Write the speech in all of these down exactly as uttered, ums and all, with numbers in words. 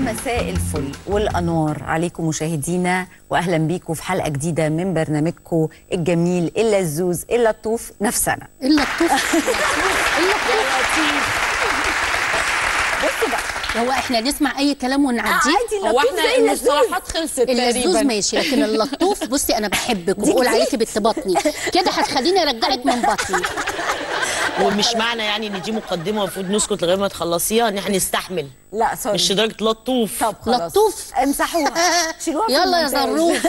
مساء الفل والانوار عليكم مشاهدينا، واهلا بيكم في حلقه جديده من برنامجكم الجميل اللذوذ اللطوف نفسنا. اللطوف اللطوف بصوا بقى، هو احنا نسمع اي كلام ونعديه؟ عادي. هو احنا المصطلحات خلصت تقريبا. اللزوز ماشي، لكن اللطوف بصي انا بحبك وبقول عليكي بنت بطني كده، هتخليني ارجعك من بطني. ومش معنى يعني ان دي مقدمه المفروض نسكت لغايه ما تخلصيها ان احنا نستحمل. لا سوري، مش لدرجه لطوف. طب خلاص لطوف امسحوها شيلوها. يلا يا زروف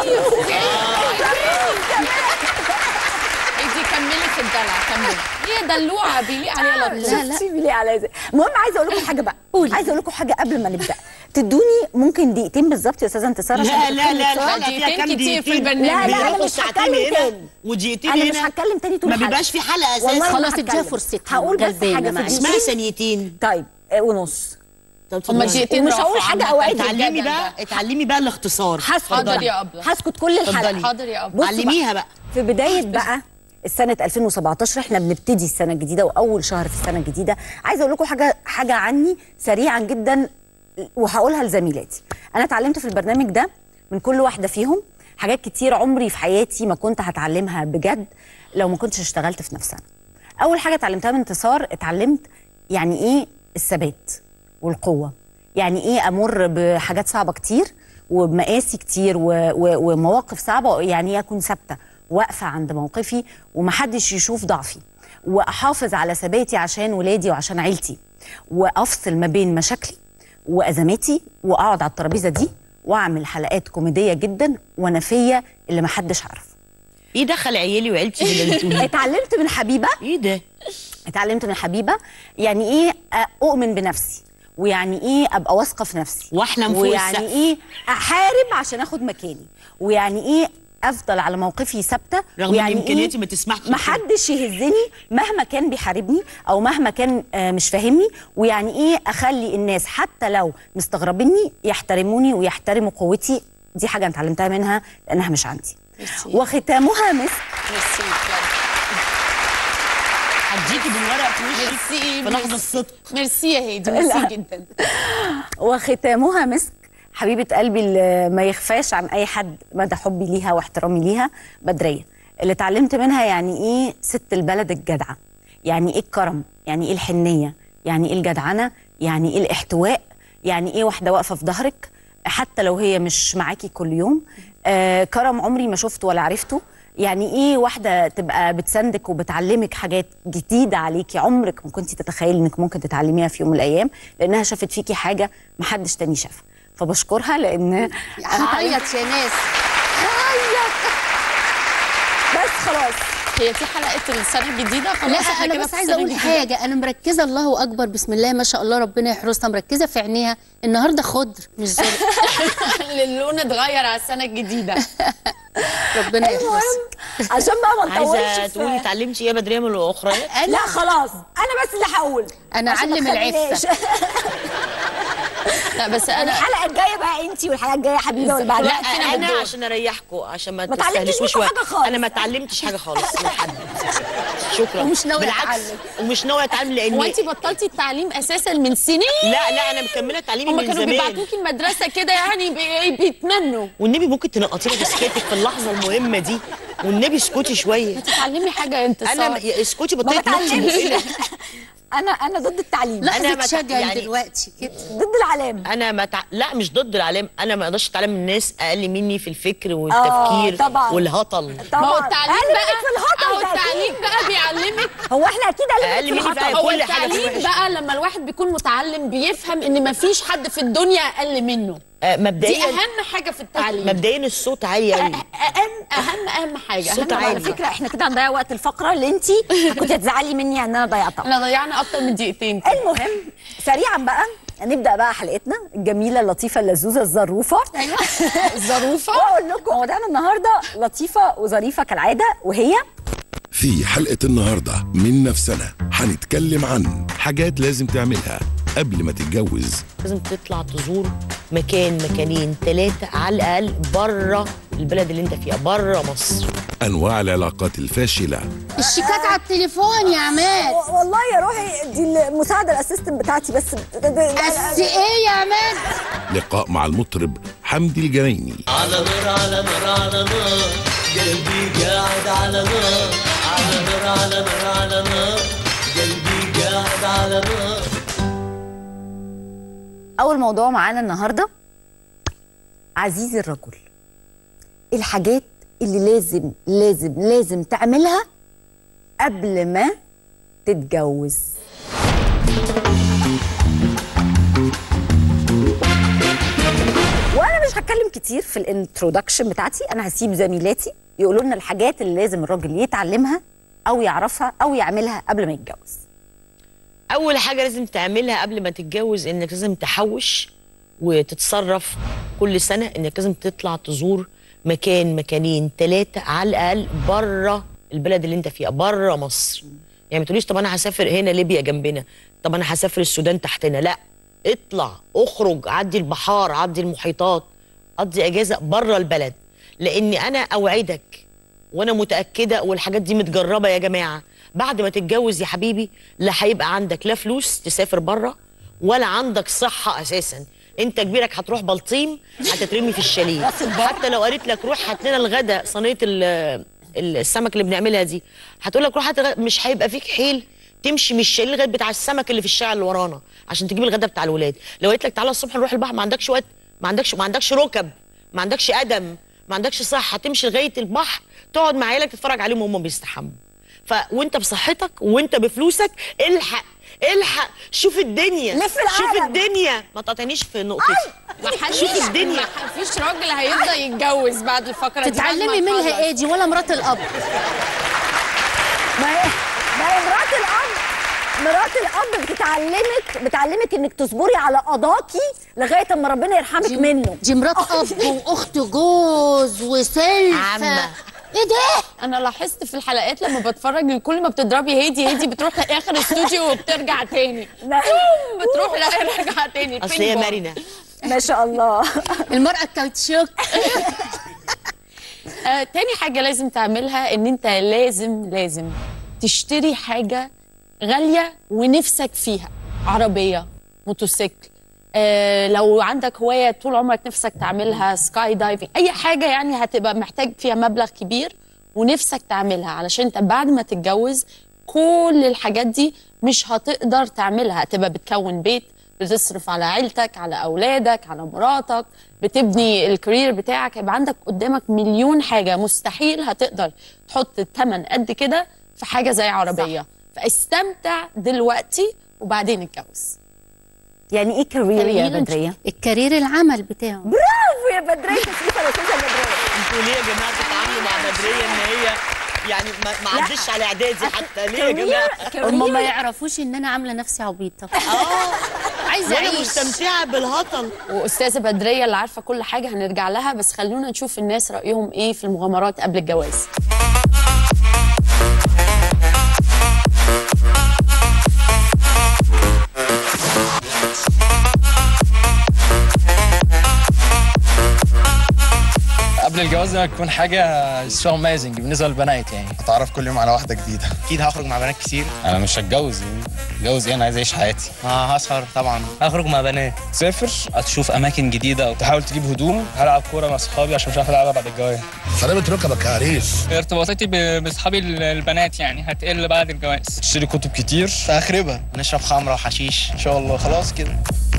انتي كملي في الدلع، كملي. هي دلوعه بيليق عليها لطوف. لا لا بيليق عليا زي. المهم عايزه اقول لكم حاجه بقى، عايزه اقول لكم حاجه قبل ما نبدا. تدوني ممكن دقيقتين بالظبط يا استاذه انتصار؟ لا لا لا لا دقيقتين كتير في البرنامج. لا لا انا مش هتكلم تاني، ودقيقتين هنا انا مش هتكلم تاني طول ما الحلقه، بيبقاش في حلقه اساسا. والله خلاص اديها فرصتها. هقول بس حاجه في اسمها ثانيتين. طيب ونص. هما دقيقتين ومش هقول حاجه اوعدك. اتعلمي بقى اتعلمي بقى الاختصار. حاضر يا ابله، هسكت كل الحلقه. حاضر يا ابله، علميها بقى. في بدايه بقى السنه ألفين وسبعتاشر احنا بنبتدي السنه الجديده واول شهر في السنه الجديده. عايزه اقول لكم حاجه حاجه عني سريعا جدا وهقولها لزميلاتي. انا اتعلمت في البرنامج ده من كل واحده فيهم حاجات كتير عمري في حياتي ما كنت هتعلمها بجد لو ما كنتش اشتغلت في نفسنا. اول حاجه اتعلمتها من انتصار، اتعلمت يعني ايه الثبات والقوه، يعني ايه امر بحاجات صعبه كتير وبمقاسي كتير ومواقف صعبه، يعني ايه اكون ثابته واقفه عند موقفي ومحدش يشوف ضعفي، واحافظ على ثباتي عشان ولادي وعشان عيلتي، وافصل ما بين مشاكلي وازماتي، واقعد على الترابيزه دي واعمل حلقات كوميديه جدا وانا فيا اللي محدش عارف. ايه دخل عيالي وعيلتي في اللي بتقوليه؟ اتعلمت من حبيبه. ايه ده؟ اتعلمت من حبيبه يعني ايه اؤمن بنفسي، ويعني ايه ابقى واثقه في نفسي، واحلم فوق ويعني السقف، ايه احارب عشان اخد مكاني، ويعني ايه افضل على موقفي ثابته، رغم ان امكانياتي ما تسمحش ما حدش يهزني مهما كان بيحاربني او مهما كان آه مش فاهمني، ويعني ايه اخلي الناس حتى لو مستغربيني يحترموني ويحترموا قوتي. دي حاجه انا اتعلمتها منها لانها مش عندي. وختامها مسك. ميرسي هديكي بالورق في وشك في لحظه الصدق. ميرسي يا هادي، ميرسي جدا. وختامها مسك. حبيبه قلبي اللي ما يخفاش عن اي حد مدى حبي ليها واحترامي ليها، بدريه، اللي اتعلمت منها يعني ايه ست البلد الجدعه، يعني ايه الكرم، يعني ايه الحنيه، يعني ايه الجدعنه، يعني ايه الاحتواء، يعني ايه واحده واقفه في ظهرك حتى لو هي مش معاكي كل يوم. آه كرم عمري ما شفته ولا عرفته. يعني ايه واحده تبقى بتساندك وبتعلمك حاجات جديده عليكي عمرك ما كنتي تتخيلي انك ممكن تتعلميها في يوم من الايام، لانها شافت فيكي حاجه ما حدش تاني شافها. فبشكرها لان هعيط يا ناس، هعيط. بس خلاص هي دي حلقه السنه الجديده خلاص. لا انا بس عايزه اقول حاجه، انا مركزه الله اكبر بسم الله ما شاء الله ربنا يحرسها، مركزه في عينيها النهارده خضر مش زرق. اللون اتغير على السنه الجديده. ربنا يحرسها. عشان بقى ما نطولش. عايزه تقولي اتعلمتي ايه يا بدريه من الاخريات؟ لا خلاص انا بس اللي هقول. انا اعلم العفه. لا بس انا الحلقه الجايه بقى انتي، والحلقه الجايه حبيبه واللي بعدها. لا انا عشان اريحكم عشان ما تستهلكوش شويه. حاجه خالص. انا ما اتعلمتش حاجه خالص من حد. شكرا. ومش ناويه بالعكس اتعلم. ومش ناويه اتعلم لان هو انت بطلتي التعليم اساسا من سنين؟ لا لا انا مكمله تعليمي من زمان. هم كانوا بيبعتوكي المدرسه كده يعني بي... بيتمنوا. والنبي ممكن تنقطينا بسكتك في اللحظه المهمه دي، والنبي اسكتي شويه. هتتعلمي حاجه انت صح؟ انا اسكتي بطلت نفسي. انا انا ضد التعليم. لحظه شجن يعني دلوقتي كده ضد العلام. انا ما تع... لا مش ضد العلام، انا ما اقدرش اتعلم من الناس اقل مني في الفكر والتفكير طبعا. والهطل. طبعا. ما هو التعليم بقى في الهطل. هو التعليم بقى بيعلمك. هو احنا اكيد اقل مني في هو كل حاجه. التعليم بقى لما الواحد بيكون متعلم بيفهم ان ما فيش حد في الدنيا اقل منه. آه مبدئيا دي اهم حاجه في التعليم. مبدئيا الصوت عالي قوي. اهم اهم اهم حاجه. الصوت عالي. على فكره احنا كده هنضيع وقت الفقره اللي انت كنت هتزعلي مني ان انا ضيعتها. احنا ضيعنا اكتر من دقيقتين. المهم سريعا بقى نبدا بقى حلقتنا الجميله اللطيفه اللذوذه الظروفه. ايوه الظروفه. واقول لكم موضوعنا النهارده لطيفه وظريفه كالعاده، وهي في حلقه النهارده من نفسنا هنتكلم عن حاجات لازم تعملها قبل ما تتجوز. لازم تطلع تزور مكان مكانين ثلاثه على الاقل بره البلد اللي انت فيها، بره مصر. انواع العلاقات الفاشله. الشيكات على التليفون يا عماد. والله يا روحي دي المساعده الاسيستنت بتاعتي بس. بس ايه يا عماد؟ لقاء مع المطرب حمدي الجنايني. على نار على نار على نار قلبي قاعد على نار، على نار على نار على نار قلبي قاعد على نار. اول موضوع معانا النهارده عزيزي الرجل، الحاجات اللي لازم لازم لازم تعملها قبل ما تتجوز. وانا مش هتكلم كتير في الانترودكشن بتاعتي، انا هسيب زميلاتي يقولوا لنا الحاجات اللي لازم الراجل يتعلمها او يعرفها او يعملها قبل ما يتجوز. اول حاجه لازم تعملها قبل ما تتجوز انك لازم تحوش وتتصرف كل سنه، انك لازم تطلع تزور مكان مكانين ثلاثه على الاقل بره البلد اللي انت فيها، بره مصر. يعني ما تقوليش طب انا هسافر هنا ليبيا جنبنا، طب انا هسافر السودان تحتنا، لا، اطلع اخرج، عدي البحار، عدي المحيطات، قضي اجازه بره البلد. لان انا اوعدك وانا متاكده والحاجات دي متجربه يا جماعه، بعد ما تتجوز يا حبيبي لا هيبقى عندك لا فلوس تسافر بره ولا عندك صحه اساسا. انت كبيرك هتروح بلطيم هتترمي في الشاليه. حتى لو قالت لك روح هات لنا الغدا صينيه السمك اللي بنعملها دي، هتقول لك روح هات، مش هيبقى فيك حيل تمشي من الشاليه لغايه بتاع السمك اللي في الشارع اللي ورانا عشان تجيب الغدا بتاع الولاد. لو قالت لك تعالى الصبح نروح البحر، ما عندكش وقت، ما عندكش ما عندكش ركب، ما عندكش قدم، ما عندكش صحه تمشي لغايه البحر تقعد مع عيالك تتفرج عليهم وهم بيستحموا. ف وانت بصحتك وانت بفلوسك الحق الحق شوف الدنيا، لف شوف العالم. الدنيا، ما تقاطعنيش في نقطتي. شوف الدنيا، مفيش راجل هيرضى يتجوز بعد الفقره دي. تتعلمي منها ايه دي ولا مرات الاب؟ ما هي ما هي مرات الاب، مرات الاب بتعلمك بتعلمك انك تصبري على قضاكي لغايه اما ربنا يرحمك منه. دي مرات اب واخت جوز وسلفه. عمة. ايه ده؟ انا لاحظت في الحلقات لما بتفرج كل ما بتضربي هيدي هيدي بتروح لاخر الاستوديو وبترجع تاني، بتروح راجعه تاني. اصل هي مرنه ما شاء الله. المرأة الكاوتشوك. آه، تاني حاجة لازم تعملها ان انت لازم لازم تشتري حاجة غالية ونفسك فيها، عربية، موتوسيكل، آه، لو عندك هواية طول عمرك نفسك تعملها، سكاي دايفنج، اي حاجة يعني هتبقى محتاج فيها مبلغ كبير ونفسك تعملها، علشان انت بعد ما تتجوز كل الحاجات دي مش هتقدر تعملها. هتبقى بتكون بيت، بتصرف على عيلتك، على اولادك، على مراتك، بتبني الكارير بتاعك، هيبقى عندك قدامك مليون حاجه، مستحيل هتقدر تحط الثمن قد كده في حاجه زي عربيه. صح. فاستمتع دلوقتي وبعدين اتجوز. يعني ايه كارير يا بدريه؟ الكارير العمل بتاعه. برافو يا بدريه، تسليفه يا استاذه بدريه. انتوا ليه يا جماعه بتتعاملوا مع بدريه ان هي يعني ما, ما عدتش على اعدادي حتى؟ ليه يا جماعه؟ هم ما يعرفوش ان انا عامله نفسي عبيطه. اه عايزه وانا اعيش. مستمتعه بالهطل. واستاذه بدريه اللي عارفه كل حاجه هنرجع لها، بس خلونا نشوف الناس رايهم ايه في المغامرات قبل الجواز. قبل الجواز ده تكون حاجه سو اميزنج بالنسبه للبنات، يعني هتعرف كل يوم على واحده جديده. اكيد هخرج مع بنات كتير. انا مش هتجوز، اتجوز ايه؟ انا عايز اعيش حياتي. اه هسهر طبعا، هخرج مع بنات، تسافر، هتشوف اماكن جديده، تحاول تجيب هدوم، هلعب كوره مع اصحابي عشان مش عارف العبها بعد الجواز. سلامة ركبك يا عريس. ارتباطاتي باصحابي البنات يعني هتقل بعد الجواز. تشتري كتب كتير، هخربها، نشرب خمره وحشيش ان شاء الله. خلاص كده.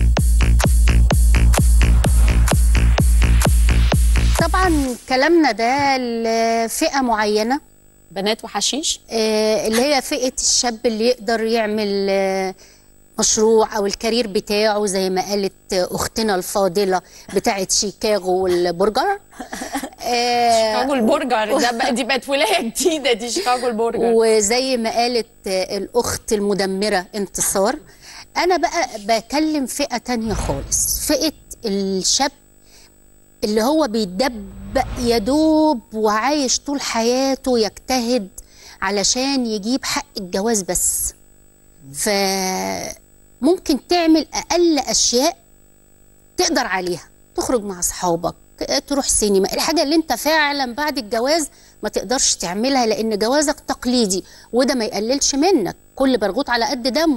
طبعا كلامنا ده لفئه معينه، بنات وحشيش، آه اللي هي فئه الشاب اللي يقدر يعمل آه مشروع او الكارير بتاعه، زي ما قالت اختنا الفاضله بتاعه شيكاغو والبرجر. آه شيكاغو البرجر ده بقى، دي بقت ولايه جديده دي، شيكاغو البرجر. وزي ما قالت آه الاخت المدمره انتصار، انا بقى بكلم فئه تانية خالص، فئه الشاب اللي هو بيدبق يدوب وعايش طول حياته يجتهد علشان يجيب حق الجواز بس. فممكن تعمل أقل أشياء تقدر عليها، تخرج مع أصحابك، تروح سينما، الحاجة اللي انت فعلا بعد الجواز ما تقدرش تعملها لأن جوازك تقليدي، وده ما يقللش منك، كل برغوت على قد دمه.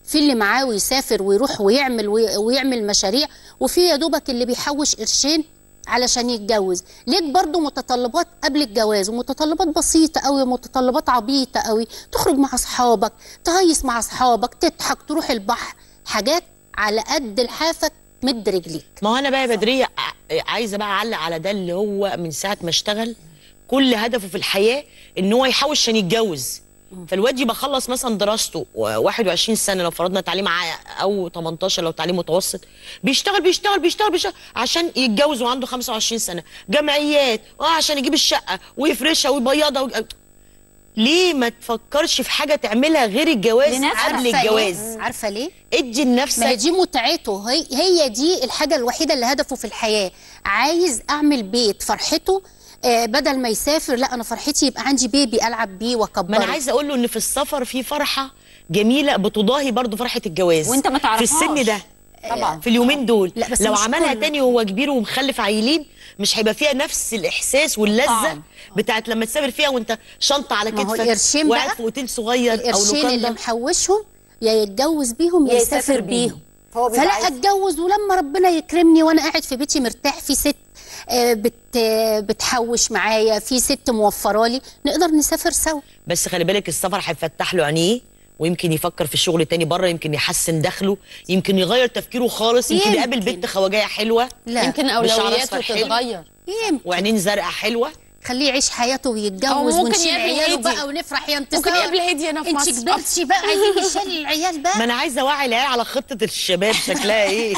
في اللي معاه ويسافر ويروح ويعمل ويعمل مشاريع، وفي يا دوبك اللي بيحوش قرشين علشان يتجوز. ليك برضو متطلبات قبل الجواز، ومتطلبات بسيطة قوي، متطلبات عبيطة قوي، تخرج مع اصحابك، تهيص مع اصحابك، تضحك، تروح البحر، حاجات على قد لحافك مد رجليك. ما هو انا بقى يا بدريه عايزه بقى اعلق على ده، اللي هو من ساعه ما اشتغل كل هدفه في الحياه ان هو يحوش عشان يتجوز. فالواد يبقى خلص مثلا دراسته واحد وعشرين سنه لو فرضنا تعليم او تمنتاشر لو تعليم متوسط، بيشتغل بيشتغل بيشتغل بيشتغل عشان يتجوز وعنده خمسة وعشرين سنه، جمعيات اه عشان يجيب الشقه ويفرشها ويبيضها و... ليه ما تفكرش في حاجه تعملها غير الجواز قبل الجواز؟ ليه؟ عارفه ليه؟ ادي لنفسك. ما هي دي متعته، هي هي دي الحاجه الوحيده اللي هدفه في الحياه. عايز اعمل بيت فرحته، آه بدل ما يسافر، لا انا فرحتي يبقى عندي بيبي العب بيه واكبره. ما انا عايزه اقول له ان في السفر في فرحه جميله بتضاهي برضو فرحه الجواز، وانت ما تعرفهاش في السن ده طبعا في اليومين دول. لا بس لو مش عملها كله. تاني وهو كبير ومخلف عيلين مش هيبقى فيها نفس الاحساس واللذه آه. بتاعت لما تسافر فيها وانت شنطه على ما هو كتفك القرشين وقاعد بقى، في اوتيل صغير او القرشين اللي لوكاندا. محوشهم يا يتجوز بيهم يا يا يسافر يسافر بيهم. بيهم. فهو بيبقى فلا عايز- اتجوز ولما ربنا يكرمني وانا قاعد في بيتي مرتاح، في ست آه، بت آه، بتحوش معايا، في ست موفره لي، نقدر نسافر سوا. بس خلي بالك السفر هيفتح له عينيه، ويمكن يفكر في شغل تاني بره، يمكن يحسن دخله، يمكن يغير تفكيره خالص، يمكن, يمكن. يقابل بنت خواجايه حلوه لا يمكن بشعر اولوياته أصفر حلو. تتغير. يمكن وعينين زرقاء حلوه. خليه يعيش حياته أو ويتجوز ممكن ونشيل يقابل عياله هادي. بقى ونفرح يا ممكن يقابل هادي هنا في انت مصر. كبرتي بقى، عايزين نشيل العيال بقى. ما انا عايزه اوعي العيال على خطه الشباب شكلها ايه.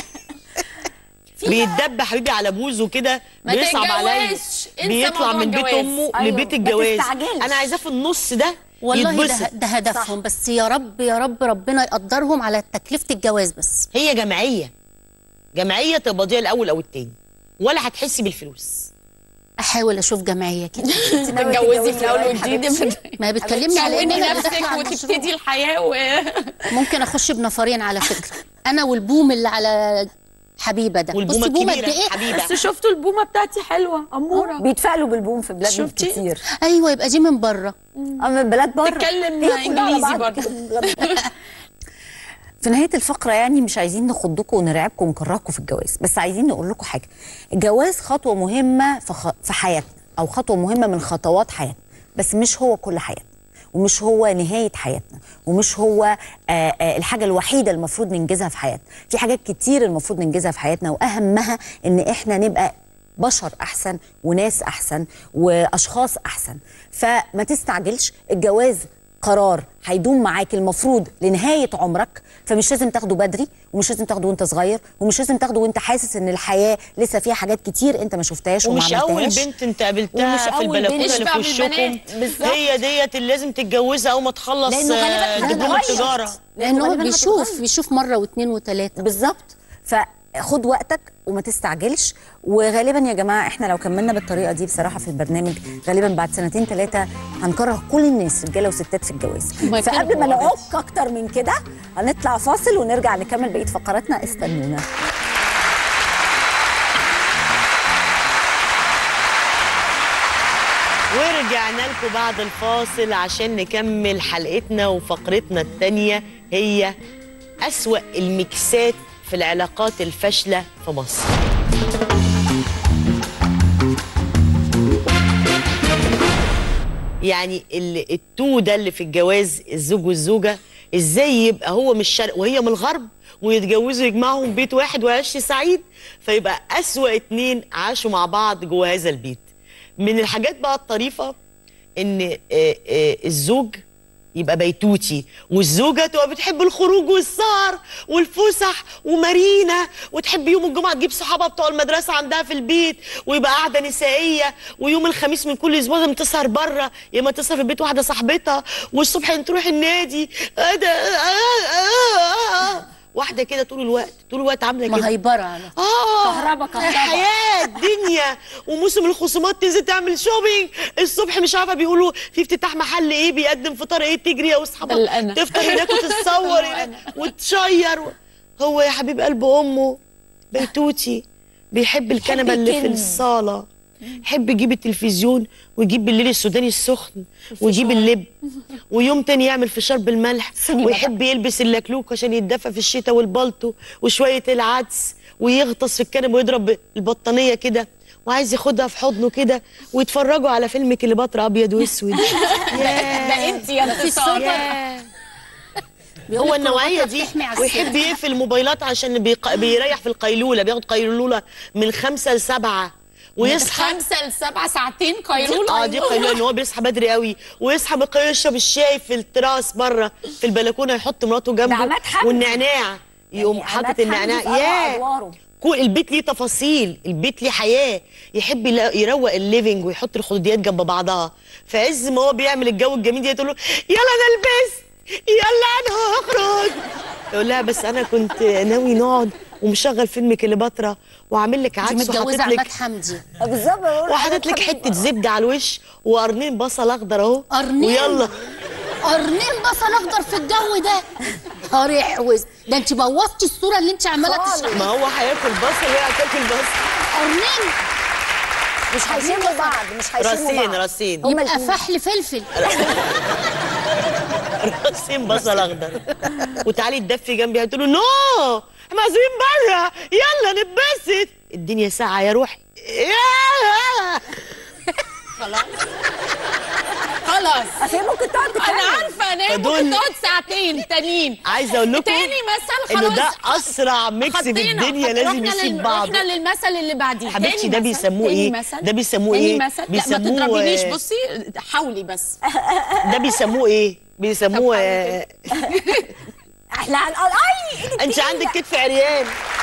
بيتدب حبيبي على بوزه كده، ما بيصعب عليا، تتجوزش. انسى بيطلع موضوع من بيت الجواز. امه أيوة. لبيت ما الجواز. تستعجلش. انا عايزاه في النص ده والله ده, يتبسط. ده هدفهم، بس يا رب يا رب ربنا يقدرهم على تكلفة الجواز بس. هي جمعيه جمعيه تقبضيها الاول او التاني، ولا هتحسي بالفلوس. احاول اشوف جمعية كده. تتجوزي من اول وجديد. ما هي بتكلمني على ان كوني انا نفسك داخلة على وتبتدي المشروع. الحياه و... ممكن اخش بنفرين على فكرة، انا والبوم اللي على حبيبة ده. والبومه بصي بومة قد الكبيره ايه؟ حبيبه. بس شفتوا البومه بتاعتي حلوه اموره. بيتفائلوا بالبوم في بلاد شفتي؟ كتير. ايوه يبقى دي من بره. اه من بلاد بره تتكلم هي كلها على إنجليزي بعض برضه. كده. في نهايه الفقره يعني مش عايزين نخضكم ونرعبكم ونكرهكم في الجواز، بس عايزين نقول لكم حاجه. الجواز خطوه مهمه في, خ... في حياتنا، او خطوه مهمه من خطوات حياتنا، بس مش هو كل حياتنا، ومش هو نهايه حياتنا، ومش هو آآ آآ الحاجه الوحيده المفروض ننجزها في حياتنا. في حاجات كتير المفروض ننجزها في حياتنا، واهمها ان احنا نبقى بشر احسن وناس احسن واشخاص احسن. فما تستعجلش، الجواز قرار هيدوم معاك المفروض لنهايه عمرك، فمش لازم تاخده بدري، ومش لازم تاخده وانت صغير، ومش لازم تاخده وانت حاسس ان الحياه لسه فيها حاجات كتير انت ما شفتهاش وما ومش اول عملتهاش. بنت انت قابلتها ومش في أول البلكونه بنت. اللي اشبع في من وشكم البنات. بالظبط. هي ديت اللي لازم تتجوزها اول ما تخلص لأنه غالباً آه، ده دبلوم هتغير. التجاره. لانه هو غالباً بيشوف هتتغير. بيشوف مره واثنين وثلاثه. بالظبط. فخد وقتك وما تستعجلش. وغالبا يا جماعه احنا لو كملنا بالطريقه دي بصراحه في البرنامج غالبا بعد سنتين ثلاثه هنكره كل الناس رجاله وستات في الجواز. ما فقبل ما يكرهوا نعك اكتر من كده هنطلع فاصل ونرجع نكمل بقيه فقراتنا. استنونا. ورجعنا لكم بعد الفاصل عشان نكمل حلقتنا وفقرتنا التانية، هي أسوأ الميكسات في العلاقات الفاشلة في مصر. يعني ال- التو ده اللي في الجواز، الزوج والزوجة، ازاي يبقى هو من الشرق وهي من الغرب ويتجوزوا يجمعهم بيت واحد ويعيش سعيد، فيبقى أسوأ اتنين عاشوا مع بعض جوه هذا البيت. من الحاجات بقى الطريفة ان آه، آه، الزوج يبقى بيتوتي، والزوجه تبقى بتحب الخروج والسهر والفسح ومارينا، وتحب يوم الجمعه تجيب صحابها بتوع المدرسه عندها في البيت، ويبقى قاعده نسائيه، ويوم الخميس من كل اسبوع لازم تسهر بره، يا اما تسهر في بيت واحده صاحبتها، والصبح تروح النادي. آه ده آه آه آه. واحده كده طول الوقت طول الوقت عامله كده مهيبره على اه كهربا كهربا. حياه الدنيا. وموسم الخصومات تنزل تعمل شوبينج الصبح، مش عارفه بيقولوا في افتتاح محل ايه بيقدم فطار ايه، تجري يا واصحابك بلقانة. تفطر هناك وتتصور هناك وتشير. هو يا حبيب قلب امه بيتوتي بيحب الكنبه اللي في يكن. الصاله يحب يجيب التلفزيون ويجيب بالليل السوداني السخن ويجيب اللب، ويوم تاني يعمل فشار بالملح، ويحب يلبس اللكلوك عشان يتدفى في الشتاء والبلطو وشويه العدس، ويغطس في الكنبه ويضرب البطانيه كده، وعايز ياخدها في حضنه كده ويتفرجوا على فيلم كليوباترا ابيض واسود. ده انت يا انتصار. هو النوعيه دي، ويحب يقفل الموبايلات عشان بيق... بيريح في القيلوله، بياخد قيلوله من خمسة لسبعة ويصحى خمسة لسبعة ساعتين قيلوله. اه دي قيلوله، ان هو بيصحى بدري قوي ويصحى بقى يشرب الشاي في التراس بره في البلكونه، يحط مراته جنبه والنعناع، يقوم يعني حاطط النعناع. ياه كل البيت ليه تفاصيل، البيت ليه حياه، يحب يروق الليفنج ويحط الخدوديات جنب بعضها، في عز ما هو بيعمل الجو الجميل ده تقول له يلا انا لبست، يلا انا هخرج، يقول لها بس انا كنت ناوي نقعد ومشغل فيلم كليوباترا وعامل لك عدس متجوزه عماد حمدي بالظبط، وحاطط لك حته زبده على الوش وقرنين بصل اخضر اهو، قرنين ويلا قرنين بصل اخضر في الجو ده. نهار احوز، ده انت بوظتي الصوره اللي انت عماله تشرحيها. ما هو هياكل بصل وهي هتاكل بصل. قرنين مش هيشموا بعض، مش هيشموا بعض. راسين راسين يبقى فحل فلفل. راسين بصل اخضر. وتعالي تدفي جنبي هتقول له نو احنا عايزين بره، يلا نتبسط، الدنيا ساقعه يا روحي. خلاص خلاص اصل ممكن تقعد تتكلم. انا عارفه انا ممكن تقعد ساعتين تانيين. عايزه اقول لكم تاني مثل خلاص انه ده اسرع ميكس في الدنيا لازم يسيب بعضه. رحنا للمثل اللي بعديه. حبيبتي ده بيسموه ايه؟ ده بيسموه ايه؟ بيسموه لا ما تضربينيش، بصي حاولي بس. ده بيسموه ايه؟ بيسموه احنا على اي انت عندك كتف عريان.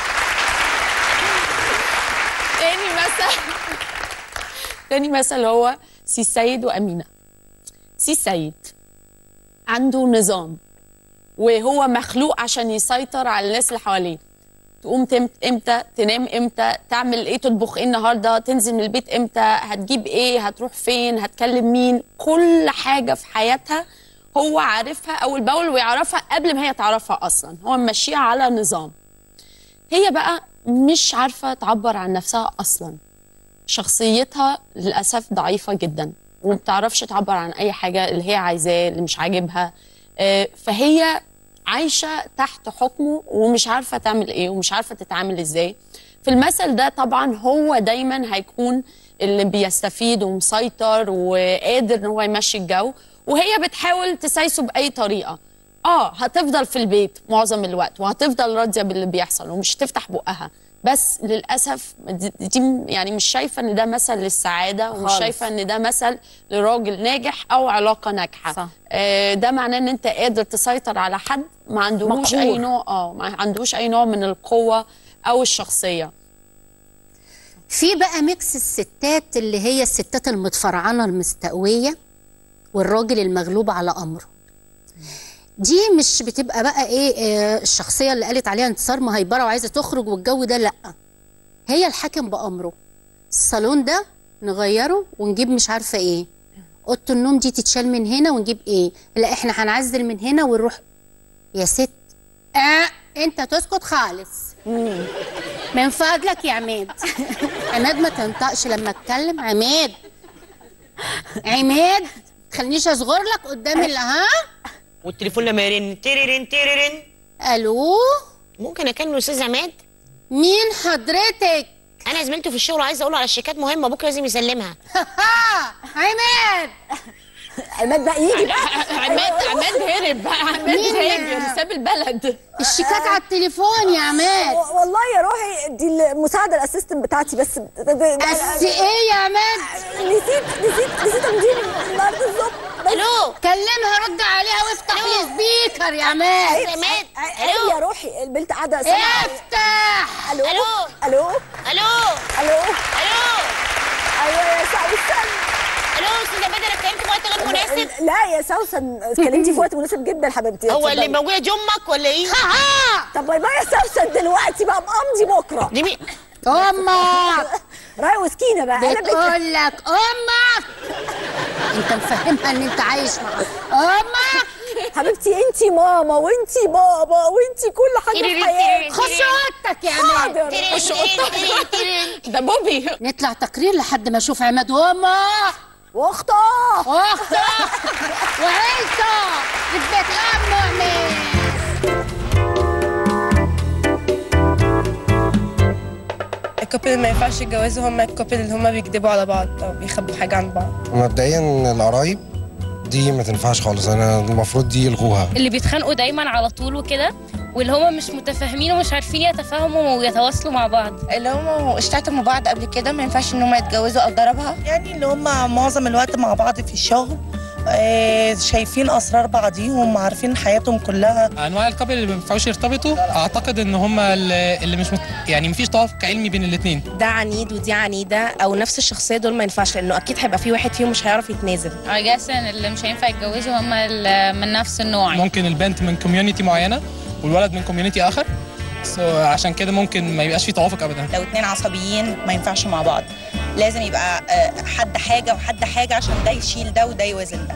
تاني مثل تاني مثل هو سي سيد وامينه. سي سيد عنده نظام وهو مخلوق عشان يسيطر على الناس اللي حواليه. تقوم امتى، تنام امتى، تعمل ايه، تطبخ ايه النهارده، تنزل من البيت امتى، هتجيب ايه، هتروح فين، هتكلم مين، كل حاجه في حياتها هو عارفها اول باول ويعرفها قبل ما هي تعرفها اصلا. هو ماشيها على نظام. هي بقى مش عارفه تعبر عن نفسها اصلا. شخصيتها للاسف ضعيفه جدا وما بتعرفش تعبر عن اي حاجه اللي هي عايزاه اللي مش عاجبها. فهي عايشه تحت حكمه ومش عارفه تعمل ايه ومش عارفه تتعامل ازاي. في المثل ده طبعا هو دايما هيكون اللي بيستفيد ومسيطر وقادر ان هو يمشي الجو، وهي بتحاول تسايسه باي طريقه. اه هتفضل في البيت معظم الوقت وهتفضل راضيه باللي بيحصل ومش هتفتح بقها، بس للاسف دي يعني مش شايفه ان ده مثل للسعاده ومش خالص. شايفه ان ده مثل لراجل ناجح او علاقه ناجحه. صح. آه ده معناه ان انت قادر تسيطر على حد ما عندهوش مقهور. اي نوع اه ما عندهوش اي نوع من القوه او الشخصيه. في بقى ميكس الستات اللي هي الستات المتفرعنه المستقويه والراجل المغلوب على امره. دي مش بتبقى بقى ايه آه الشخصيه اللي قالت عليها انتصار مهيبره وعايزه تخرج والجو ده، لا، هي الحاكم بامره. الصالون ده نغيره ونجيب مش عارفه ايه، اوضه النوم دي تتشال من هنا ونجيب ايه، لا احنا هنعزل من هنا ونروح. يا ست اه انت تسكت خالص. مم. من فضلك يا عماد. عماد ما تنطقش لما اتكلم. عماد عماد خلينيش اصغر لك قدام اللي ها. والتليفون لما يرن تيريرن تيريرن. الو ممكن اكلم الاستاذ عماد؟ مين حضرتك؟ انا زميلته في الشغل وعايزه اقول له على شيكات مهمه بكره لازم يسلمها. عماد عماد بقى يجي بقى. عماد عماد هرب بقى. عماد هرب ساب البلد. الشيكات على التليفون يا عماد. والله يا روحي دي المساعده الاسيستنت بتاعتي بس. بس ايه يا عماد؟ نسيت نسيت نسيت امضي النهارده الصبح. الو كلمها رد عليها وافتح لي سبيكر يا عماد. يا عماد الو يا روحي البنت قاعده سامعه. افتح. الو الو الو الو الو الو ايوه يا سوسن. الو استاذه بدر اتكلمت في وقت غير مناسب؟ لا يا سوسن اتكلمتي في وقت مناسب جدا حبيبتي. هو اللي موجوده دي امك ولا ايه؟ طب باي باي يا سوسن دلوقتي بقى مقضي بكره. دي مين؟ امك. رايه وسكينه بقى. بتقول لك امك. انت مفهمها ان انت عايش مع امك. حبيبتي انتي ماما وانتي بابا وانتي كل حاجه في حياتي. خش اوضتك يا عماد. خش اوضتك. ده بوبي. نطلع تقرير لحد ما اشوف عماد وامه واخته واخته وعيلته في بيت الام مؤمن. الكوبل اللي ما ينفعش يتجوزوا هم الكوبل اللي هم بيكذبوا على بعض او بيخبوا حاجه عن بعض. مبدئيا القرايب دي ما تنفعش خالص، انا المفروض دي يلغوها. اللي بيتخانقوا دايما على طول وكده، واللي هم مش متفاهمين ومش عارفين يتفاهموا ويتواصلوا مع بعض. اللي هم اشتتموا بعض قبل كده ما ينفعش ان هم يتجوزوا او ضربها. يعني اللي هم معظم الوقت مع بعض في الشغل، آه شايفين اسرار بعضيهم، عارفين حياتهم كلها. انواع الكابل اللي ما ينفعوش يرتبطوا اعتقد ان هم اللي مش مت... يعني مفيش توافق علمي بين الاثنين. ده عنيد ودي عنيده او نفس الشخصيه، دول ما ينفعش لانه اكيد هيبقى في واحد فيهم مش هيعرف يتنازل. اجاسا اللي مش هينفع يتجوزوا هم من نفس النوع. ممكن البنت من كوميونتي معينه والولد من كوميونتي اخر، so عشان كده ممكن ما يبقاش في توافق ابدا. لو اتنين عصبيين ما ينفعش مع بعض، لازم يبقى حد حاجه وحد حاجه عشان ده يشيل ده وده يوازن ده.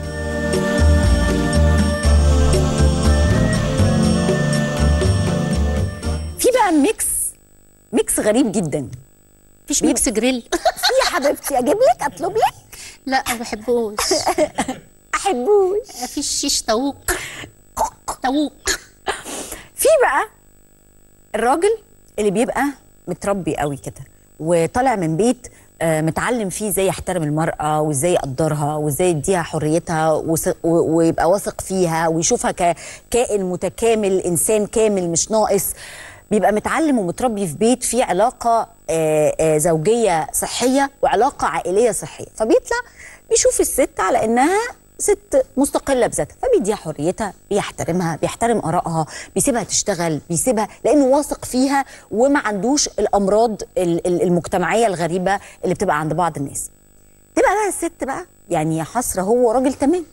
في بقى ميكس ميكس غريب جدا. مفيش ميكس جريل؟ في يا حبيبتي، اجيب لك اطلب لك؟ لا ما بحبوش. احبوش. مفيش شيش طاووق. طاووق. في بقى الراجل اللي بيبقى متربي قوي كده وطالع من بيت متعلم فيه ازاي يحترم المرأة وازاي يقدرها وازاي يديها حريتها ويبقى واثق فيها ويشوفها ككائن متكامل، انسان كامل مش ناقص. بيبقى متعلم ومتربي في بيت فيه علاقة زوجية صحية وعلاقة عائلية صحية، فبيطلع بيشوف الست على انها ست مستقله بذاتها، فبيديها حريتها، بيحترمها، بيحترم ارائها، بيسيبها تشتغل، بيسيبها لانه واثق فيها وما عندوش الامراض المجتمعيه الغريبه اللي بتبقى عند بعض الناس. تبقى بقى الست بقى يعني يا حسره هو راجل تمام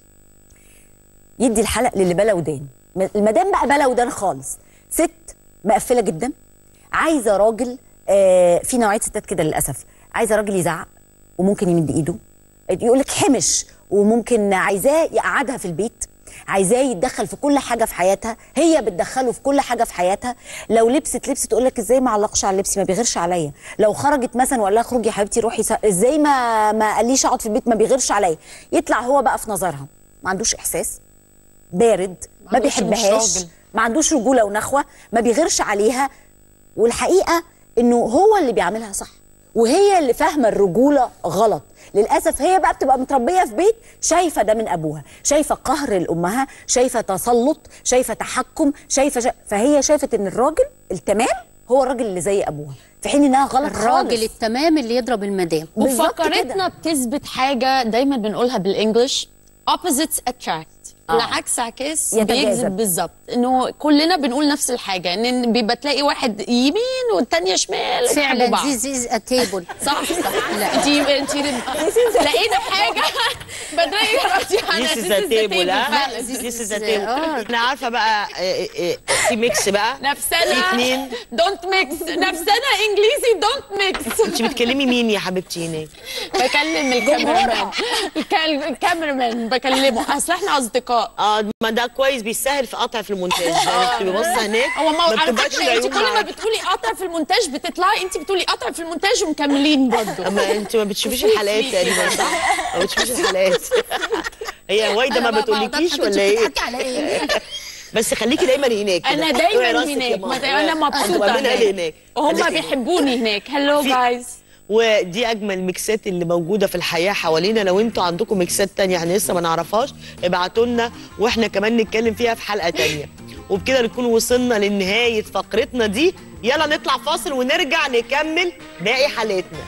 يدي الحلق للي بلا ودان. المدام بقى بلا ودان خالص، ست مقفله جدا، عايزه راجل آه في نوعيه ستات كده للاسف، عايزه راجل يزعق وممكن يمد ايده، يقول لك حمش، وممكن عايزاه يقعدها في البيت، عايزاه يتدخل في كل حاجه في حياتها، هي بتدخله في كل حاجه في حياتها. لو لبست لبس تقول لك ازاي ما علقش على لبسي، ما بيغيرش عليا. لو خرجت مثلا وقال لها اخرجي يا حبيبتي روحي، ازاي ما ما قاليش اقعد في البيت، ما بيغيرش عليا. يطلع هو بقى في نظرها ما عندوش احساس، بارد، ما بيحبهاش، ما عندوش رجوله ونخوه، ما بيغيرش عليها. والحقيقه انه هو اللي بيعملها صح وهي اللي فاهمه الرجوله غلط. للاسف هي بقى بتبقى متربيه في بيت شايفه ده من ابوها، شايفه قهر لامها، شايفه تسلط، شايفه تحكم، شايفه شا... فهي شايفه ان الراجل التمام هو الراجل اللي زي ابوها، في حين انها غلط خالص. الراجل التمام اللي يضرب المدام. وفكرتنا بتثبت حاجه دايما بنقولها بالانجلش، opposites attract. آه. العكس عكس بيجذب بالظبط، انه كلنا بنقول نفس الحاجه، ان بيبقى تلاقي واحد يمين والثانيه شمال فعلا. ذيس از ا تيبل. صح صح. لا انت انت لقينا حاجه بدأي رحتي على ذيس از ا تيبل. ها ذيس از ا تيبل. انا عارفه بقى في ميكس بقى، نفسنا اثنين دونت ميكس، نفسنا انجليزي دونت ميكس. انت بتكلمي مين يا حبيبتي هناك؟ بكلم الكاميرامان. الكاميرامان بكلمه، اصل احنا اصدقاء. اه ما ده كويس، بيسهل في قطع في المونتاج. يعني بتبقي باصه هناك هو ما على فكره انت كل ما بتقولي قطع في المونتاج بتطلعي انت بتقولي قطع في المونتاج ومكملين برضه. اما انت ما بتشوفيش الحلقات تقريبا، صح؟ ما بتشوفيش الحلقات. هي وايده ما بتقوليكيش ولا ايه؟ بس خليكي دايما هناك. انا دايما هناك، انا مبسوطه هناك وهم بيحبوني هناك. هلو جايز. ودي اجمل ميكسات اللي موجوده في الحياه حوالينا. لو انتوا عندكم ميكسات تانية يعني لسه ما نعرفهاش ابعتوا لنا واحنا كمان نتكلم فيها في حلقه تانية. وبكده نكون وصلنا لنهايه فقرتنا دي. يلا نطلع فاصل ونرجع نكمل باقي حلقتنا.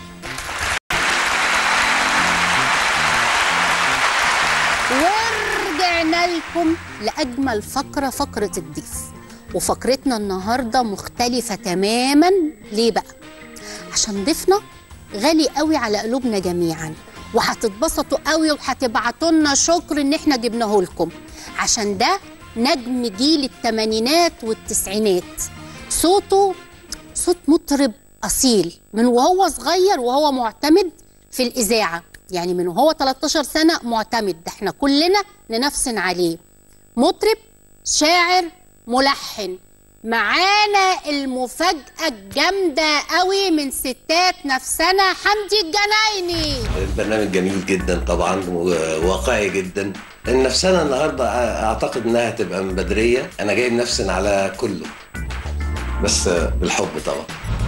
ورجعنا لكم لاجمل فقره، فقره الضيف. وفقرتنا النهارده مختلفه تماما. ليه بقى؟ عشان ضيفنا غالي قوي على قلوبنا جميعا، وهتتبسطوا قوي وهتبعتوا لنا شكر ان احنا جبناه لكم، عشان ده نجم جيل الثمانينات والتسعينات. صوته صوت مطرب اصيل من وهو صغير، وهو معتمد في الاذاعه، يعني من وهو تلتاشر سنه معتمد، ده احنا كلنا ننفسن عليه. مطرب شاعر ملحن. معانا المفاجأة الجامدة قوي من ستات نفسنا حمدي الجنايني. البرنامج جميل جدا طبعا وواقعي جدا. النفسنا النهارده اعتقد انها هتبقى من بدريه. انا جايب نفسنا على كله بس بالحب طبعا.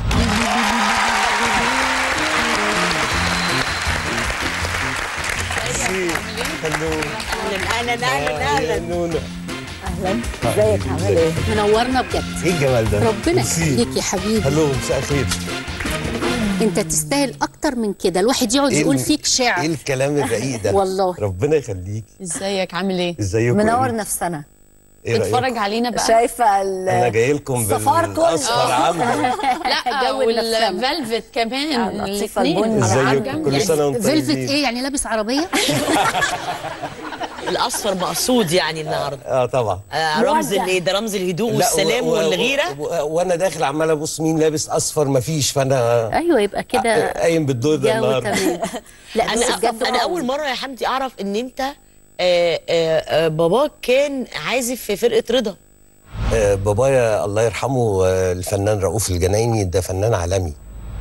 اهلا اهلا اهلا اهلا اهلا ازيك عامل ايه؟ منورنا بجد. ايه الجمال ده؟ ربنا يخليك يا حبيبي. هلو مساء الخير. انت تستاهل اكتر من كده، الواحد يقعد يقول فيك شعر. ايه الكلام الرقيق ده؟ والله ربنا يخليك. ازيك عامل ايه؟ ازيكم؟ منور نفسنا. إيه اتفرج علينا بقى. شايفه انا جاي لكم بالاصفر عامله. لا والفلفت كمان الاثنين. ازيكم؟ كل سنه وانتم طيبين. فلفت ايه يعني؟ لابس عربيه؟ الاصفر مقصود يعني النهارده. اه طبعا. آه رمز الايه ده؟ رمز الهدوء والسلام والغيره. وانا داخل عمال ابص مين لابس اصفر مفيش، فانا ايوه يبقى كده قايم بالدور ده النهارده. لا انا انا اول مره يا حمدي اعرف ان انت آه آه باباك كان عازف في فرقه رضا. آه بابايا الله يرحمه آه الفنان رؤوف الجنايني، ده فنان عالمي.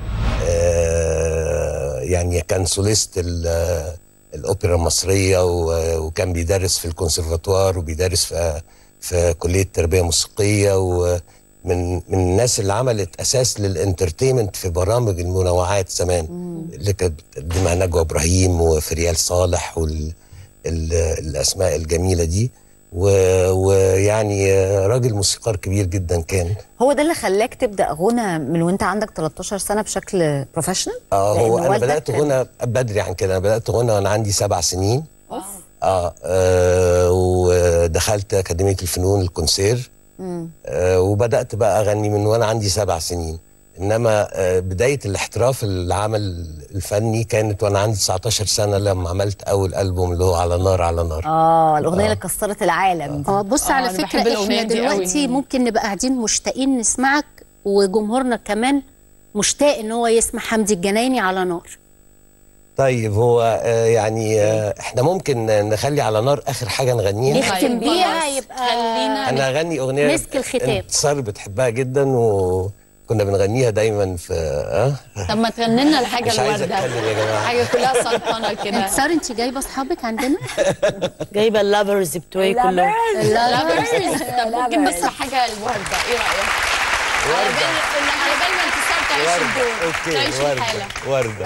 آه يعني كان سوليست الاوبرا المصريه، وكان بيدرس في الكونسرفاتوار وبيدرس في في كليه تربيه موسيقيه، ومن من الناس اللي عملت اساس للانترتينمنت في برامج المنوعات زمان اللي كانت بتقدمها نجوى ابراهيم وفريال صالح وال الاسماء الجميله دي، ويعني راجل موسيقار كبير جدا كان. هو ده اللي خلاك تبدا غنى من وانت عندك تلتاشر سنه بشكل بروفيشنال؟ اه هو انا بدات غنى بدري عن كده. انا بدات غنى وانا عندي سبع سنين. أوف. اه, آه ودخلت اكاديميه الفنون الكونسير. آه وبدات بقى اغني من وانا عندي سبع سنين. انما بدايه الاحتراف العمل الفني كانت وانا عندي تسعتاشر سنه لما عملت اول البوم اللي هو على نار على نار. اه الاغنيه اللي كسرت العالم. اه بص آه على فكره احنا دلوقتي ممكن نبقى قاعدين مشتاقين نسمعك، وجمهورنا كمان مشتاق ان هو يسمع حمدي الجنايني على نار. طيب هو آه يعني آه احنا ممكن نخلي على نار اخر حاجه نغنيها نختم بيها. يبقى خلينا انا اغني اغنيه مسك الختام. انتصار بتحبها جدا و كنا بنغنيها دايما في اه طب ما تغني لنا الحاجه الورده. مش عايز اتكلم يا جماعه، حاجه كلها سلطنه كده. انتصار انت جايبه اصحابك عندنا؟ جايبه اللافرز بتوعي كلهم. اللافرز. طب ممكن بس حاجه الورده، ايه رايك؟ ورده على بال ما انتصار تعيش الدور. اوكي تعيش الحاله. ورده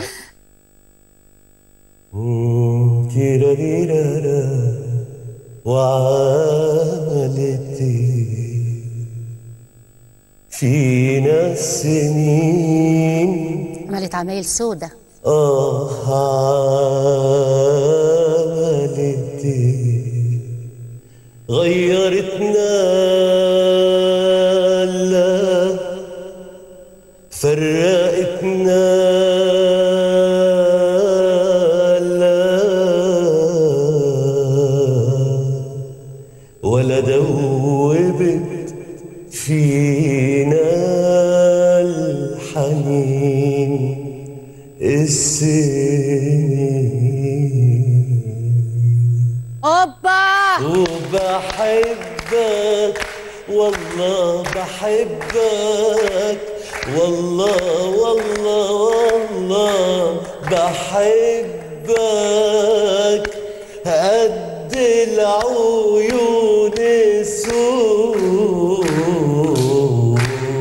وعملت فينا السنين عملت عمايل سودة. اه عملت غيرتنا لا فرقتنا لا ولا دوبت فينا الحنين السنين. اوبا وبحبك والله بحبك والله والله والله بحبك قد العيون السود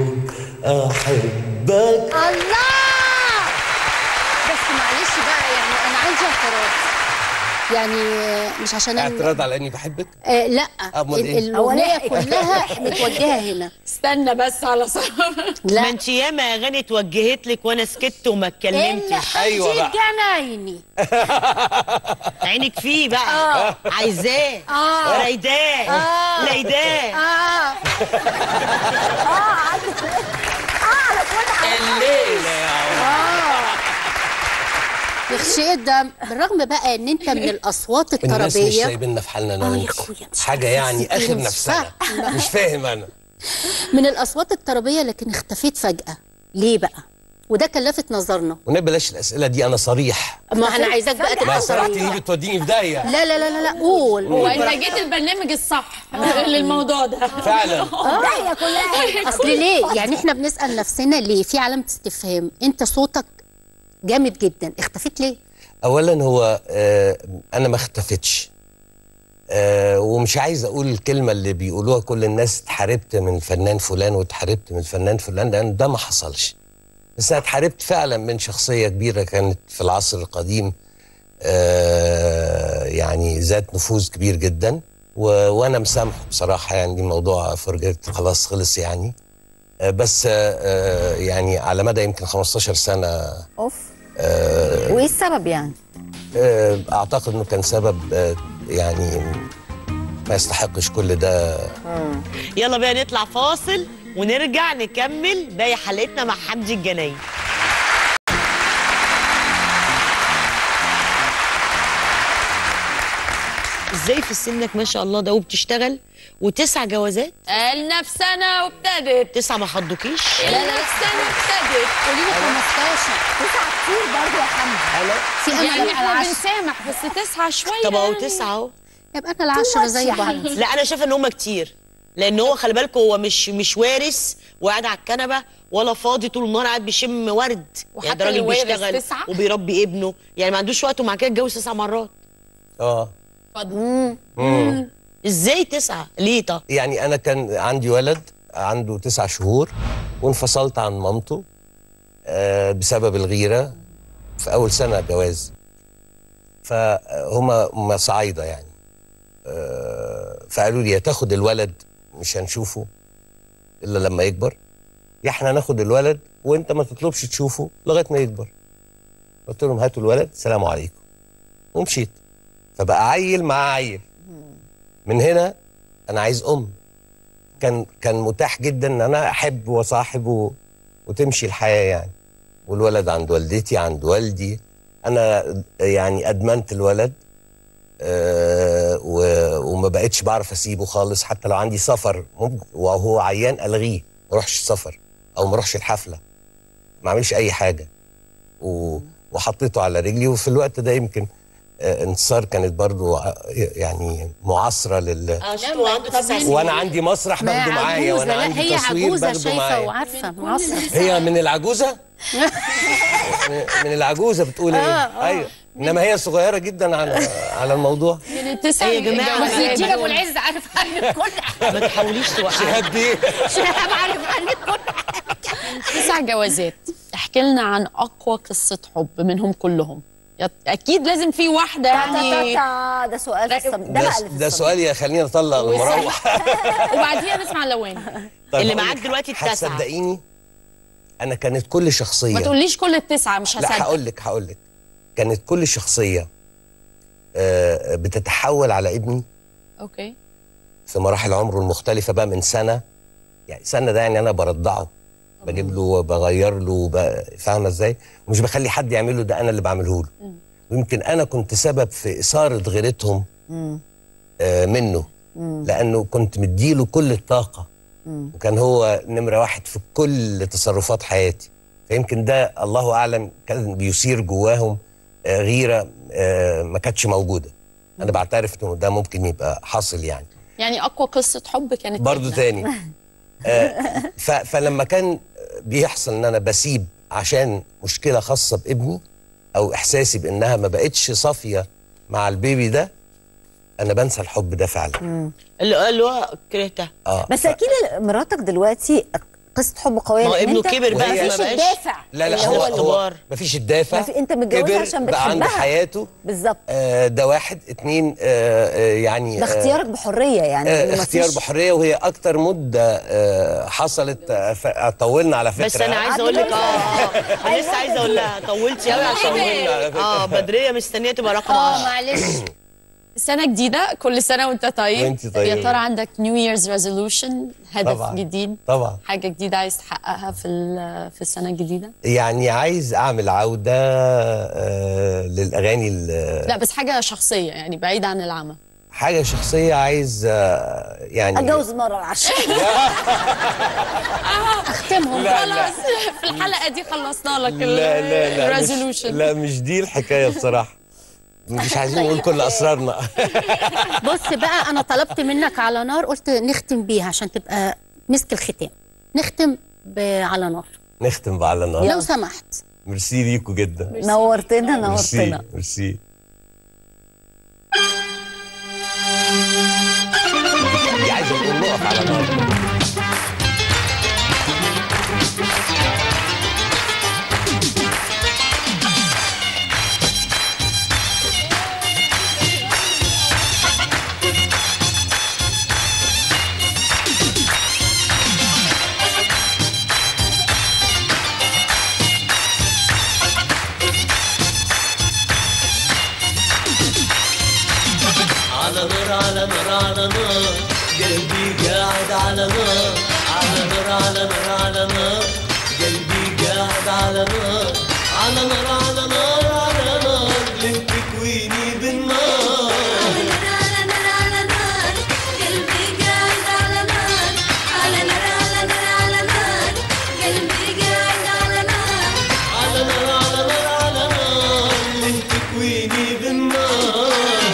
احبك. الله. بس معلش بقى يعني انا عندي اعتراض، يعني مش عشان اعتراض على اني بحبك؟ آه لا الاغنيه كلها متوجهه هنا. استنى بس على صعب. لا ما انت ياما اغاني اتوجهت لك وانا سكت وما اتكلمتش. ايوه بقى الجنايني عينك فيه بقى. آه. عايزاه. اه رايداه. اه لايداه. اه اه على الليله يا عمر. يخشيت ده. بالرغم بقى ان انت من الاصوات الطربيه، الناس مش سايبيننا في حالنا. انا وانت حاجه يعني اخر نفسنا. مش فاهم انا. من الاصوات الطربيه لكن اختفيت فجاه، ليه بقى؟ وده كان لافت نظرنا. ونبلاش الاسئله دي، انا صريح. ما انا عايزاك بقى ما تبقى صراحتي صريح. دي بتوديني في داهيه. لا لا لا لا لا قول. هو انت جيت البرنامج الصح للموضوع ده فعلا. داهيه كلها. اصل ليه؟ يعني احنا بنسال نفسنا ليه؟ في علامه استفهام. انت صوتك جامد جدا، اختفيت ليه؟ اولا هو آه انا ما اختفتش، آه ومش عايز اقول الكلمه اللي بيقولوها كل الناس، اتحاربت من فنان فلان واتحاربت من فنان فلان، لان ده ما حصلش. بس انا اتحاربت فعلا من شخصيه كبيره كانت في العصر القديم، آه يعني ذات نفوذ كبير جدا، و... وانا مسامحه بصراحه. يعني الموضوع فرجت خلاص خلص يعني. آه بس آه يعني على مدى يمكن خمستاشر سنه. اوف. آه وايه السبب يعني؟ آه اعتقد انه كان سبب آه يعني ما يستحقش كل ده. يلا بقى نطلع فاصل ونرجع نكمل باقي حلقتنا مع حمدي الجنايني. ازاي في سنك ما شاء الله ده وبتشتغل وتسع جوازات؟ قالنا في سنه وابتدت. تسعه ما خضوكيش؟ لا لا في سنه وابتدت. قولي لي خمستاشر. تسعه كتير برضه يا حمدي. في امل يعني على احنا العشرة. بنسامح بس تسعه شويه. طب اهو يعني. تسعه اهو. يبقى احنا العشرة زي بعض. لا انا شايفه ان هم كتير، لان هو خلي بالكم هو مش مش وارث وقاعد على الكنبه ولا فاضي طول النهار قاعد بيشم ورد. يعني ده راجل بيشتغل تسعة؟ وبيربي ابنه، يعني ما عندوش وقت ومع كده اتجوز تسع مرات. اه اتفضل. امم ازاي تسعه؟ ليه طب؟ يعني انا كان عندي ولد عنده تسع شهور وانفصلت عن مامته آه بسبب الغيره في اول سنه جواز. فهما هم صعايده يعني. آه فقالوا لي يا تاخد الولد مش هنشوفه الا لما يكبر، يا احنا ناخد الولد وانت ما تطلبش تشوفه لغايه ما يكبر. قلت لهم هاتوا الولد سلام عليكم ومشيت. فبقى عيل مع عيل. من هنا انا عايز ام. كان كان متاح جدا ان انا احب وصاحب و... وتمشي الحياه يعني. والولد عند والدتي عند والدي. انا يعني ادمنت الولد أه و... وما بقتش بعرف اسيبه خالص، حتى لو عندي سفر وهو عيان الغيه، ما اروحش السفر او ما اروحش الحفله، ما اعملش اي حاجه. و... وحطيته على رجلي. وفي الوقت ده يمكن انتصار كانت برضو يعني معاصره لل وانا عندي مسرح باخده معايا وانا عندي تصوير باخده معايا. وعارفه معاصره. هي من العجوزه من العجوزه بتقول ايه؟ ايوه انما هي صغيره جدا على على الموضوع. من التسعه يا جماعه يدينا ابو العز عارف عنك كل حاجه. ما تحاوليش توقعي. شهاب دي شهاب عارف عنك كل حاجه. تسع جوازات. احكي لنا عن اقوى قصه حب منهم كلهم. اكيد لازم في واحده يعني. ده سؤال ده ده, ده سؤال يخليني اطلق المروح. وبعديها نسمع لوان. طيب اللي معاك دلوقتي التسعه. هتصدقيني انا كانت كل شخصيه. ما تقوليش كل التسعه مش هصدق. لا هقول لك هقول لك كانت كل شخصيه آه بتتحول على ابني. اوكي. في مراحل عمره المختلفه بقى من سنه، يعني سنه ده يعني انا برضعه بجيب له وبغير له، فاهمه ازاي؟ ومش بخلي حد يعمل له، ده انا اللي بعمله له. ويمكن انا كنت سبب في اثاره غيرتهم آه منه. مم. لانه كنت مديله كل الطاقه. مم. وكان هو نمره واحد في كل تصرفات حياتي. فيمكن ده الله اعلم كان بيثير جواهم آه غيره آه ما كانتش موجوده. مم. انا بعترف انه ده ممكن يبقى حاصل يعني. يعني اقوى قصه حب كانت برضو تاني. آه فلما كان بيحصل ان انا بسيب عشان مشكله خاصه بابني او احساسي بانها ما بقتش صافيه مع البيبي ده، انا بنسى الحب ده فعلا. اللي اللي هو كرهتها. اه بس ف... اكيد مراتك دلوقتي قصه حب قويه. ما ابنه كبر بقى، مفيش الدافع. لا لا هو, هو مفيش الدافع. مفي... انت متجوز عشان بتحبها، بقى عنده حياته بالظبط. آه ده واحد اتنين آه يعني ده اختيارك بحريه يعني. آه اختيار بحريه، وهي اكتر مده آه حصلت. آه طولنا على فكره. بس انا عايزه اقول لك اه انا لسه عايزه اقول لها طولتي قوي عشان اه بدريه مستنيه تبقى رقم اه معلش. سنة جديدة، كل سنة وانت طيب. وانت طيب. يا ترى عندك نيو ييرز ريزولوشن، هدف طبعا. جديد؟ طبعا. حاجة جديدة عايز تحققها في في السنة الجديدة؟ يعني عايز اعمل عودة آه للاغاني. لا بس حاجة شخصية يعني بعيدة عن العمل. حاجة شخصية عايز آه يعني اتجوز مرة العشرين. نختمهم لا، لا. خلاص في الحلقه دي خلصنا لك لا لا لا مش, الريزولوشن. لا مش دي الحكايه بصراحه، مش عايزين نقول كل اسرارنا. بص بقى، انا طلبت منك على نار، قلت نختم بيها عشان تبقى مسك الختام. نختم على نار. نختم على نار لو سمحت. ميرسي ليكوا جدا. نورتنا نورتنا. ميرسي ميرسي. دي عايزه نقول نقف على نار. على نار على نار على نار قلبي قاعد على نار، على نار على نار على نار قلبي قاعد على نار، على نار على نار على نار لين تكويني بالنار. على نار على نار على نار قلبي قاعد على نار، على نار على نار على نار قلبي قاعد على نار، على نار على نار على نار لين تكويني بالنار.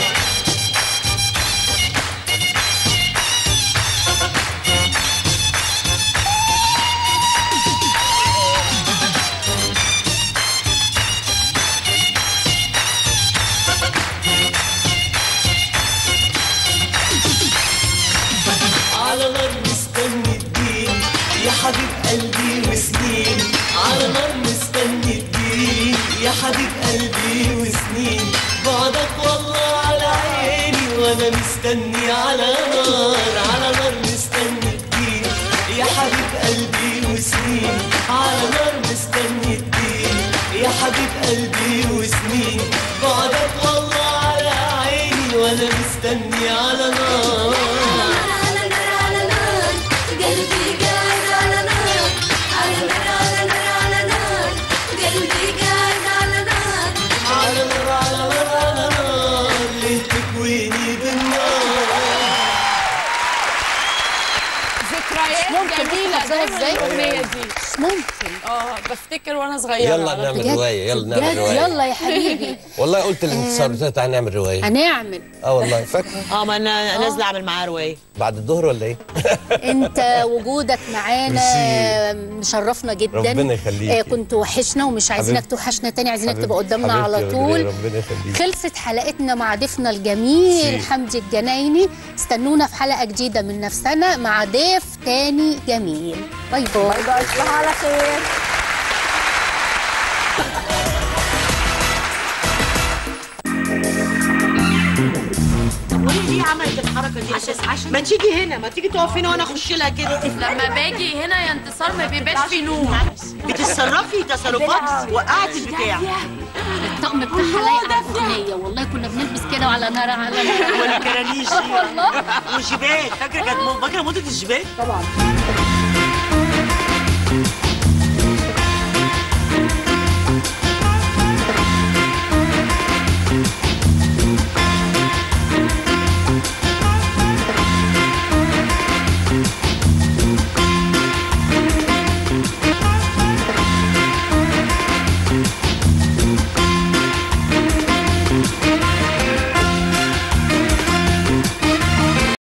على نار مستني الدين يا حبيب قلبي وسنين، على نار مستني الدين يا حبيب قلبي وسنين، بعدك والله على عيني وانا مستني على نار، على نار مستني الدين يا حبيب قلبي وسنين، على نار مستني الدين يا حبيب قلبي وسنين، بعدك والله على عيني وانا مستني على نار. قلبي قاعد على نار، على نار على نار على نار قلبي قاعد على نار، على نار على نار على نار ليه تكويني بالنار. ذكريات جميله زي ازاي الاغنيه دي. مش ممكن. اه بفتكر وانا صغيره. يلا نعمل روايه، يلا نعمل روايه. يلا يا حبيبي. والله قلت للانتصار تعالى نعمل روايه. هنعمل. اه والله فاكره. اه ما انا نازله اعمل معاه روايه بعد الظهر ولا ايه؟ انت وجودك معانا مشرفنا جدا. ربنا يخليك. كنت وحشنا ومش عايزينك توحشنا تاني، عايزينك تبقى قدامنا على طول. ربنا يخليك. خلصت حلقتنا مع ضيفنا الجميل حمدي الجنايني. استنونا في حلقه جديده من نفسنا مع ضيف تاني جميل. باي باي. باي باي، تصبحوا على خير. وليه ليه عملت الحركه دي؟ عشان عشان ما تيجي هنا، ما تيجي تقف هنا وانا اخش لها كده. لما باجي هنا يا انتصار ما بيبقاش في نور. بتتصرفي تصرفات وقعت البتاع. الطقم بتاعها لايق على الاغنيه، والله كنا بنلبس كده وعلى نار على نار. والكرانيش والله. وجيبات، فاكره كانت فاكره موضه الجيبات؟ طبعا.